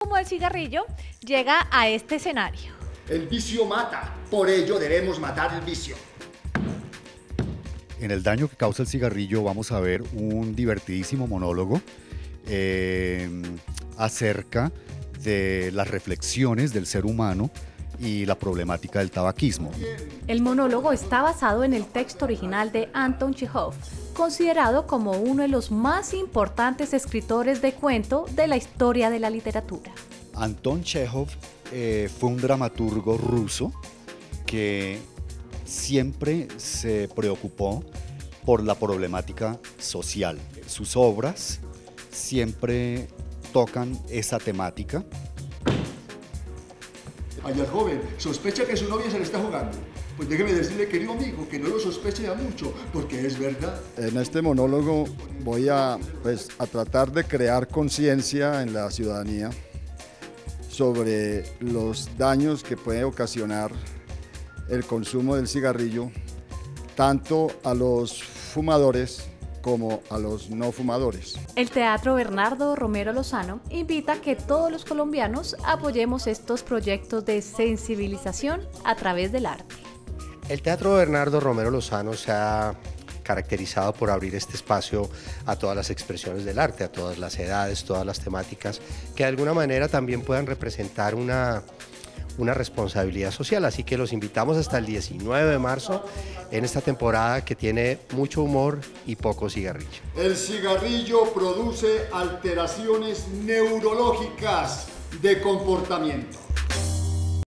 como el cigarrillo, llega a este escenario. El vicio mata, por ello debemos matar el vicio. En el daño que causa el cigarrillo vamos a ver un divertidísimo monólogo acerca de las reflexiones del ser humano y la problemática del tabaquismo. El monólogo está basado en el texto original de Anton Chejov, considerado como uno de los más importantes escritores de cuento de la historia de la literatura. Anton Chejov fue un dramaturgo ruso que siempre se preocupó por la problemática social. Sus obras siempre tocan esa temática. Allá el joven sospecha que su novia se le está jugando. Pues déjeme decirle, querido amigo, que no lo sospeche ya mucho, porque es verdad. En este monólogo voy a tratar de crear conciencia en la ciudadanía sobre los daños que puede ocasionar el consumo del cigarrillo, tanto a los fumadores como a los no fumadores. El Teatro Bernardo Romero Lozano invita a que todos los colombianos apoyemos estos proyectos de sensibilización a través del arte. El Teatro Bernardo Romero Lozano se ha caracterizado por abrir este espacio a todas las expresiones del arte, a todas las edades, todas las temáticas, que de alguna manera también puedan representar una responsabilidad social, así que los invitamos hasta el 19 de marzo en esta temporada que tiene mucho humor y poco cigarrillo. El cigarrillo produce alteraciones neurológicas de comportamiento.